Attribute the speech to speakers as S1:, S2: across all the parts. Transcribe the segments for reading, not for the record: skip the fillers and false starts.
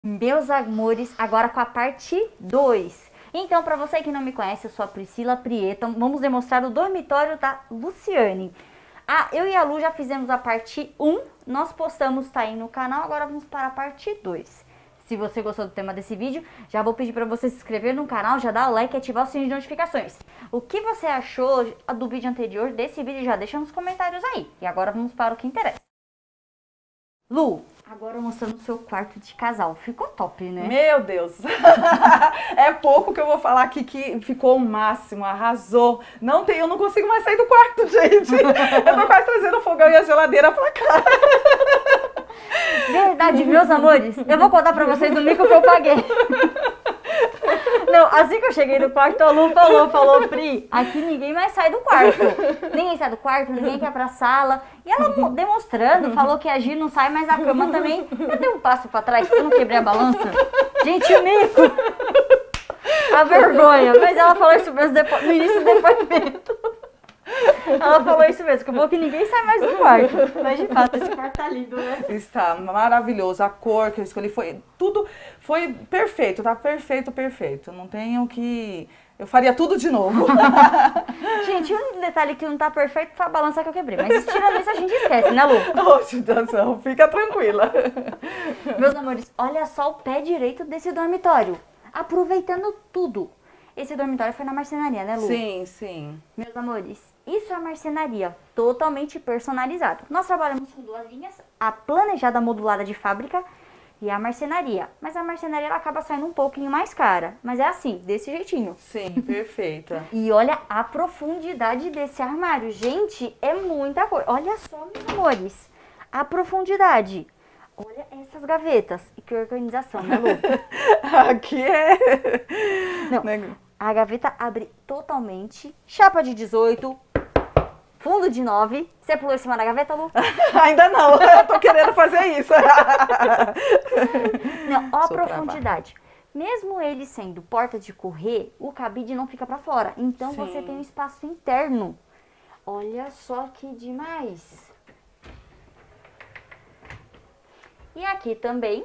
S1: Meus amores, agora com a parte 2. Então, para você que não me conhece, eu sou a Priscila Prieto. Vamos demonstrar o dormitório da Luciane. Eu e a Lu já fizemos a parte 1. Nós postamos, tá aí no canal. Agora vamos para a parte 2. Se você gostou do tema desse vídeo, já vou pedir para você se inscrever no canal, já dar o like e ativar o sininho de notificações. O que você achou do vídeo anterior, desse vídeo, já deixa nos comentários aí. E agora vamos para o que interessa. Lu, agora mostrando o seu quarto de casal. Ficou top, né?
S2: Meu Deus! É pouco que eu vou falar aqui que ficou o máximo, arrasou. Eu não consigo mais sair do quarto, gente. Eu tô quase trazendo o fogão e a geladeira pra cá.
S1: Verdade, meus amores. Eu vou contar pra vocês do mico que eu paguei. Não, assim que eu cheguei no quarto, a Lu falou, Pri, aqui ninguém mais sai do quarto. Ninguém sai do quarto, ninguém quer pra sala. E ela demonstrando, falou que a Gi não sai, mas a cama também. Eu dei um passo pra trás, eu não quebrei a balança. Gente, o mico. A vergonha. Mas ela falou isso mesmo no início do depoimento. Ela falou isso mesmo, que bom que ninguém sai mais do quarto. Mas de fato, esse quarto tá lindo, né?
S2: Está maravilhoso. A cor que eu escolhi tudo foi perfeito, tá perfeito. Não tenho que... Eu faria tudo de novo.
S1: Gente, um detalhe que não tá perfeito foi a balança que eu quebrei. Mas tirando isso, a gente esquece, né, Lu?
S2: Oxe, não, fica tranquila.
S1: Meus amores, olha só o pé direito desse dormitório. Aproveitando tudo. Esse dormitório foi na marcenaria, né, Lu?
S2: Sim, sim.
S1: Meus amores, isso é a marcenaria, totalmente personalizado. Nós trabalhamos com duas linhas, a planejada modulada de fábrica e a marcenaria. Mas a marcenaria ela acaba saindo um pouquinho mais cara, mas é assim, desse jeitinho.
S2: Sim, perfeita.
S1: E olha a profundidade desse armário. Gente, é muita coisa. Olha só, meus amores, a profundidade. Olha essas gavetas. E que organização, né, Lu?
S2: Aqui é...
S1: Não, a gaveta abre totalmente. Chapa de 18. Fundo de 9. Você pulou em cima da gaveta, Lu?
S2: Ainda não. Eu tô querendo fazer isso.
S1: Não, ó a profundidade. Mesmo ele sendo porta de correr, o cabide não fica pra fora. Então
S2: Sim.
S1: Você tem um espaço interno. Olha só que demais. E aqui também,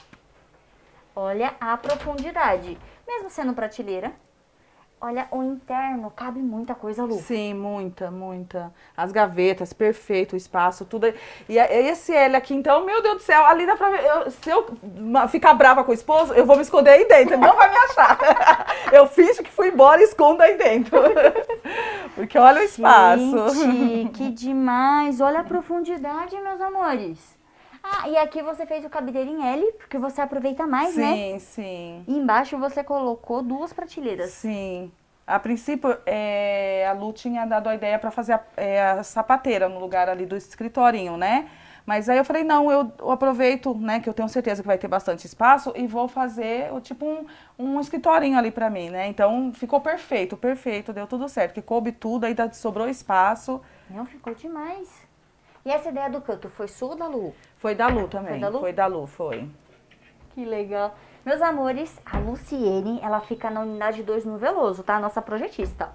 S1: olha a profundidade. Mesmo sendo prateleira, olha o interno, cabe muita coisa, Lu.
S2: Sim, muita. As gavetas, perfeito, o espaço, tudo. E esse L aqui, então, meu Deus do céu, ali dá pra ver. Se eu ficar brava com o esposo, eu vou me esconder aí dentro, ele não vai me achar. Eu finjo que fui embora e escondo aí dentro. Porque olha o espaço.
S1: Gente, que demais. Olha a profundidade, meus amores. E aqui você fez o cabideiro em L, porque você aproveita mais, né?
S2: Sim, sim.
S1: E embaixo você colocou duas prateleiras.
S2: Sim. A princípio, a Lu tinha dado a ideia para fazer a sapateira no lugar ali do escritorinho, né? Mas aí eu falei, não, eu aproveito, né, que eu tenho certeza que vai ter bastante espaço e vou fazer tipo um escritorinho ali para mim, né? Então ficou perfeito, deu tudo certo, que coube tudo, ainda sobrou espaço.
S1: Não, ficou demais. E essa ideia do canto foi sua ou da Lu?
S2: Foi da Lu também.
S1: Foi da Lu?
S2: Foi da Lu, foi.
S1: Que legal. Meus amores, a Luciene, ela fica na unidade 2 no Veloso, tá? Nossa projetista.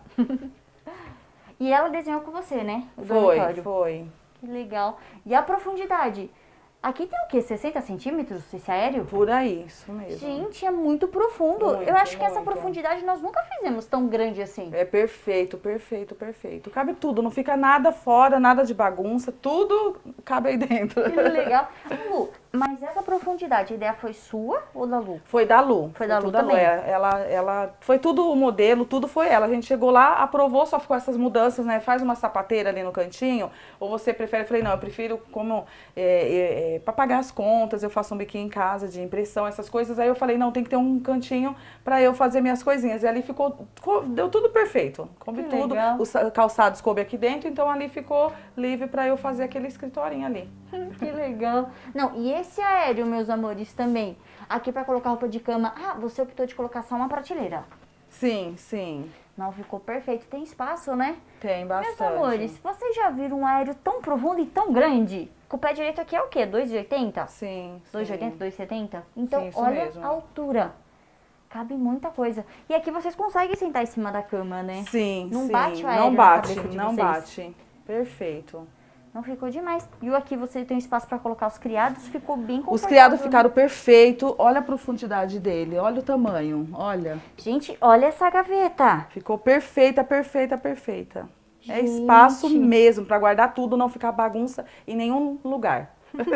S1: E ela desenhou com você, né? O dormitório.
S2: Foi.
S1: Que legal. E a profundidade? Aqui tem o quê? 60 centímetros esse aéreo?
S2: Por aí, isso mesmo.
S1: Gente, é muito profundo.
S2: Muito,
S1: eu acho que essa
S2: muito.
S1: profundidade nós nunca fizemos tão grande assim.
S2: É perfeito. Cabe tudo, não fica nada fora, nada de bagunça, tudo cabe aí dentro.
S1: Que legal. Lu, mas essa profundidade, a ideia foi sua ou da Lu?
S2: Foi da Lu.
S1: Foi da Lu
S2: tudo da Lu.
S1: também?
S2: Ela foi tudo o modelo, tudo foi ela. A gente chegou lá, aprovou, só ficou essas mudanças, né? Faz uma sapateira ali no cantinho, ou você prefere? Eu falei, não, eu prefiro como para pagar as contas, eu faço um biquinho em casa de impressão, essas coisas. Aí eu falei, não, tem que ter um cantinho para eu fazer minhas coisinhas. E ali deu tudo perfeito. Coube
S1: Que
S2: tudo.
S1: legal.
S2: Os calçados coube aqui dentro, então ali ficou livre para eu fazer aquele escritorinho ali.
S1: Que legal. Não, e esse aéreo, meus amores, também. Aqui para colocar roupa de cama. Você optou de colocar só uma prateleira.
S2: Sim.
S1: Não, ficou perfeito. Tem espaço, né?
S2: Tem bastante.
S1: Meus amores, vocês já viram um aéreo tão profundo e tão grande? Com o pé direito aqui é o quê? 2,80?
S2: Sim.
S1: 2,80, 2,70? Então,
S2: Sim, isso
S1: olha
S2: mesmo.
S1: a altura. Cabe muita coisa. E aqui vocês conseguem sentar em cima da cama, né?
S2: Sim,
S1: Não
S2: sim.
S1: bate o aéreo
S2: Não
S1: na
S2: bate,
S1: cabeça de
S2: não
S1: vocês.
S2: bate. Perfeito.
S1: Não ficou demais. E aqui você tem espaço para colocar os criados, ficou bem confortável.
S2: Os criados ficaram perfeitos. Olha a profundidade dele, olha o tamanho, olha.
S1: Gente, olha essa gaveta.
S2: Ficou perfeita, perfeita, perfeita. É espaço mesmo para guardar tudo, não ficar bagunça em nenhum lugar.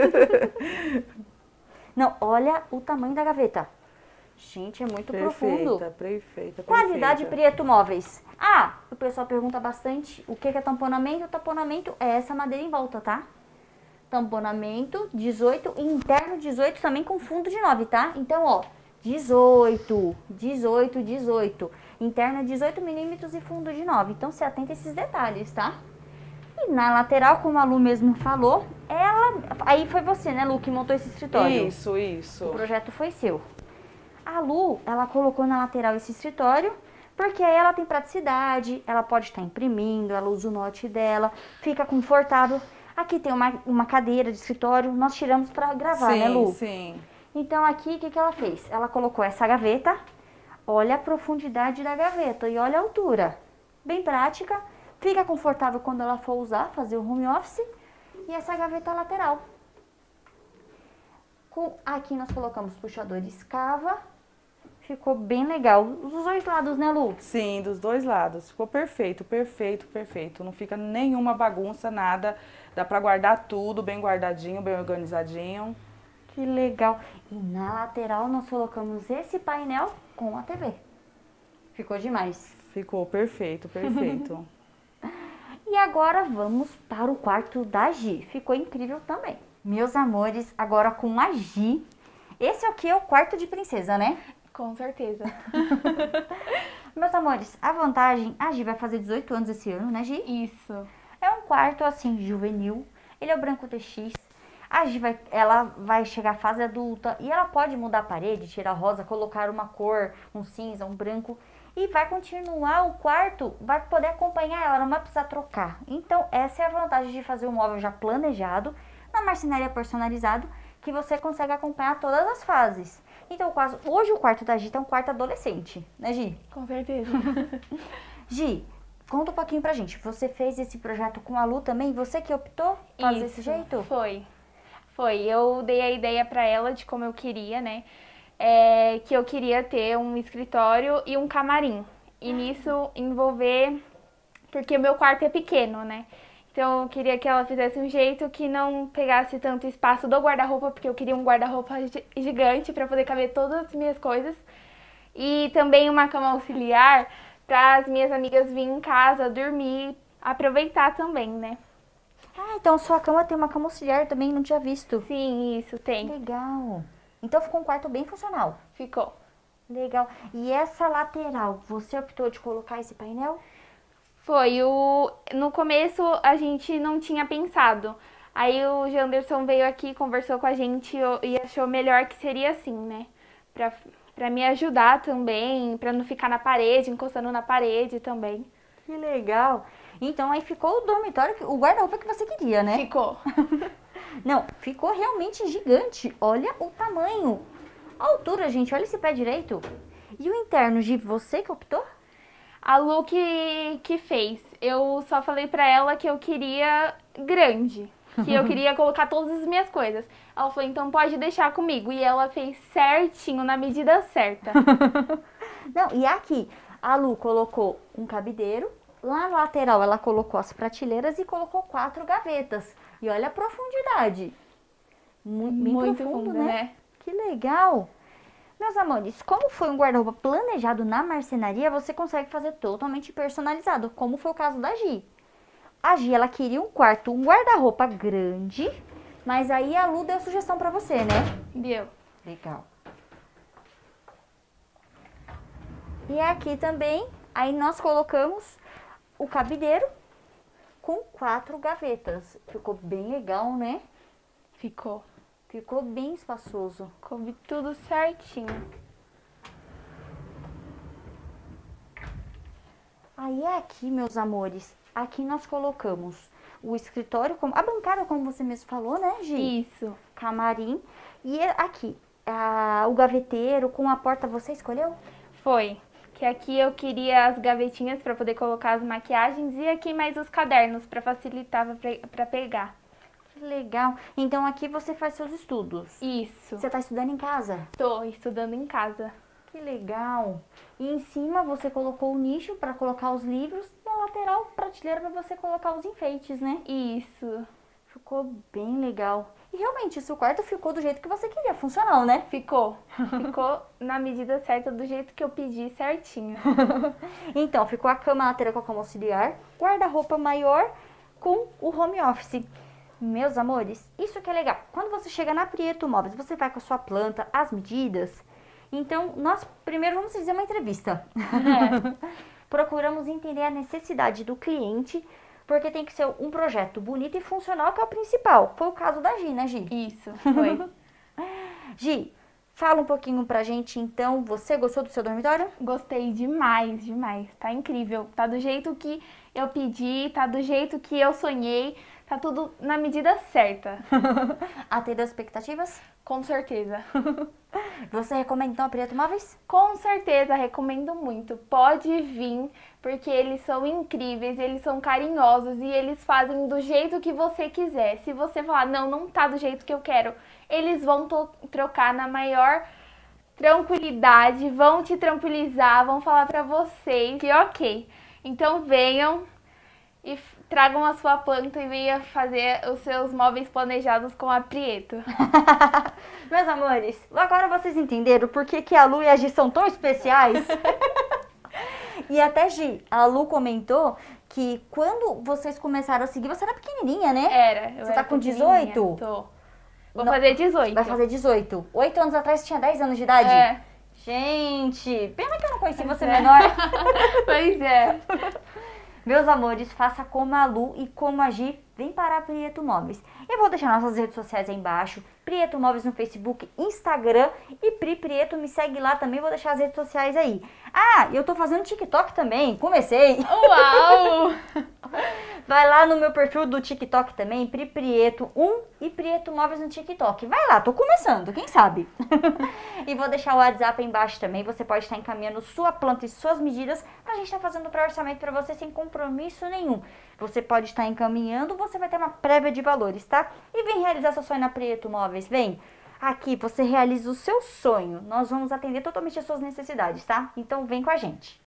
S1: Não, olha o tamanho da gaveta. Gente, é muito profundo.
S2: Perfeita.
S1: Qualidade Prieto Móveis. Ah, o pessoal pergunta bastante o que é tamponamento. O tamponamento é essa madeira em volta, tá? Tamponamento 18 e interno 18 também com fundo de 9, tá? Então, ó, 18. Interno 18 milímetros e fundo de 9. Então, se atenta a esses detalhes, tá? E na lateral, como a Lu mesmo falou, aí foi você, né, Lu, que montou esse escritório.
S2: Isso.
S1: O projeto foi seu. A Lu, ela colocou na lateral esse escritório, porque aí ela tem praticidade, ela pode estar imprimindo, ela usa o note dela, fica confortável. Aqui tem uma cadeira de escritório, nós tiramos para gravar, né, Lu?
S2: Sim.
S1: Então aqui, o que ela fez? Ela colocou essa gaveta, olha a profundidade da gaveta e olha a altura. Bem prática, fica confortável quando ela for usar, fazer o home office. E essa gaveta lateral. Aqui nós colocamos puxador de escava. Ficou bem legal. Dos dois lados, né, Lu?
S2: Sim, dos dois lados. Ficou perfeito. Não fica nenhuma bagunça, nada. Dá pra guardar tudo bem guardadinho, bem organizadinho.
S1: Que legal. E na lateral nós colocamos esse painel com a TV. Ficou demais.
S2: Ficou perfeito.
S1: E agora vamos para o quarto da Gi. Ficou incrível também. Meus amores, agora com a Gi. Esse aqui é o quarto de princesa, né?
S3: Com certeza.
S1: Meus amores, a vantagem, a Gi vai fazer 18 anos esse ano, né, Gi?
S3: Isso.
S1: É um quarto, assim, juvenil. Ele é o branco TX. A Gi ela vai chegar à fase adulta e ela pode mudar a parede, tirar rosa, colocar uma cor, um cinza, um branco. E vai continuar o quarto, vai poder acompanhar ela, não vai precisar trocar. Então, essa é a vantagem de fazer um móvel já planejado, na marcenaria personalizado, que você consegue acompanhar todas as fases. Então, hoje o quarto da Gi é um quarto adolescente, né, Gi?
S3: Com certeza.
S1: Gi, conta um pouquinho pra gente. Você fez esse projeto com a Lu também? Você que optou fazer desse jeito?
S3: Foi. Eu dei a ideia pra ela de como eu queria, né? Que eu queria ter um escritório e um camarim. E nisso envolver... Porque o meu quarto é pequeno, né? Então eu queria que ela fizesse um jeito que não pegasse tanto espaço do guarda-roupa, porque eu queria um guarda-roupa gigante para poder caber todas as minhas coisas. E também uma cama auxiliar para as minhas amigas virem em casa, dormir, aproveitar também, né?
S1: Ah, então sua cama tem uma cama auxiliar também, não tinha visto.
S3: Sim, isso tem.
S1: Legal. Então ficou um quarto bem funcional.
S3: Ficou.
S1: Legal. E essa lateral, você optou de colocar esse painel?
S3: No começo a gente não tinha pensado. Aí o Janderson veio aqui, conversou com a gente e achou melhor que seria assim, né? Pra me ajudar também, pra não ficar na parede, encostando na parede também.
S1: Que legal. Então aí ficou o dormitório, o guarda-roupa que você queria, né?
S3: Ficou.
S1: Não, ficou realmente gigante. Olha o tamanho. A altura, gente, olha esse pé direito. E o interno, Gi, você que optou?
S3: A Lu que fez. Eu só falei pra ela que eu queria grande. Que eu queria colocar todas as minhas coisas. Ela falou, então pode deixar comigo. E ela fez certinho, na medida certa.
S1: Não, e aqui, a Lu colocou um cabideiro. Lá na lateral ela colocou as prateleiras e colocou 4 gavetas. E olha a profundidade. Muito profundo, né? Que legal. Meus amores, como foi um guarda-roupa planejado na marcenaria, você consegue fazer totalmente personalizado, como foi o caso da Gi. A Gi, ela queria um guarda-roupa grande, mas aí a Lu deu sugestão pra você, né?
S3: Deu.
S1: Legal. E aqui também, aí nós colocamos o cabideiro com 4 gavetas. Ficou bem legal, né?
S3: Ficou.
S1: Ficou bem espaçoso.
S3: Coube tudo certinho.
S1: Aí aqui, meus amores, aqui nós colocamos o escritório, a bancada, como você mesmo falou, né, Gi?
S3: Isso.
S1: Camarim. E aqui, o gaveteiro com a porta, você escolheu?
S3: Foi. Que aqui eu queria as gavetinhas para poder colocar as maquiagens e aqui mais os cadernos para facilitar para pegar.
S1: Que legal. Então aqui você faz seus estudos.
S3: Isso.
S1: Você tá estudando em casa?
S3: Tô estudando em casa.
S1: Que legal. E em cima você colocou o nicho para colocar os livros e a lateral prateleira para você colocar os enfeites, né?
S3: Isso.
S1: Ficou bem legal. E realmente, seu quarto ficou do jeito que você queria, funcional, né?
S3: Ficou. Ficou na medida certa, do jeito que eu pedi certinho.
S1: Então, ficou a cama lateral com a cama auxiliar, guarda-roupa maior com o home office. Meus amores, isso que é legal. Quando você chega na Prieto Móveis, você vai com a sua planta, as medidas. Então, nós primeiro vamos fazer uma entrevista. Procuramos entender a necessidade do cliente, porque tem que ser um projeto bonito e funcional, que é o principal. Foi o caso da Gi, né, Gi?
S3: Isso, foi.
S1: Gi, fala um pouquinho pra gente, então. Você gostou do seu dormitório?
S3: Gostei demais, demais. Tá incrível. Tá do jeito que eu pedi, tá do jeito que eu sonhei. Tá tudo na medida certa.
S1: Atendeu as expectativas?
S3: Com certeza.
S1: Você recomenda então a Prieto Móveis?
S3: Com certeza, recomendo muito. Pode vir, porque eles são incríveis, eles são carinhosos e eles fazem do jeito que você quiser. Se você falar, não, não tá do jeito que eu quero, eles vão trocar na maior tranquilidade, vão te tranquilizar, vão falar pra vocês que ok. Então venham e tragam a sua planta e venha fazer os seus móveis planejados com a Prieto.
S1: Meus amores, agora vocês entenderam por que a Lu e a Gi são tão especiais? E até, Gi, a Lu comentou que quando vocês começaram a seguir, você era pequenininha, né?
S3: Era.
S1: Você tá com 18?
S3: Tô. Vou fazer 18.
S1: Vai fazer 18. 8 anos atrás você tinha 10 anos de idade?
S3: É.
S1: Gente, pena que eu não conheci você menor.
S3: Pois é.
S1: Meus amores, faça como a Lu e como a Gi, vem para a Prieto Móveis. Eu vou deixar nossas redes sociais aí embaixo, Prieto Móveis no Facebook, Instagram e Pri Prieto, me segue lá também, vou deixar as redes sociais aí. Ah, eu tô fazendo TikTok também, comecei.
S3: Uau!
S1: Vai lá no meu perfil do TikTok também, Pri Prieto 1 e Prieto Móveis no TikTok. Vai lá, tô começando, quem sabe? E vou deixar o WhatsApp aí embaixo também, você pode estar encaminhando sua planta e suas medidas pra gente estar fazendo o pré-orçamento pra você sem compromisso nenhum. Você pode estar encaminhando, você vai ter uma prévia de valores, tá? E vem realizar seu sonho na Prieto Móveis, vem! Aqui você realiza o seu sonho, nós vamos atender totalmente as suas necessidades, tá? Então vem com a gente!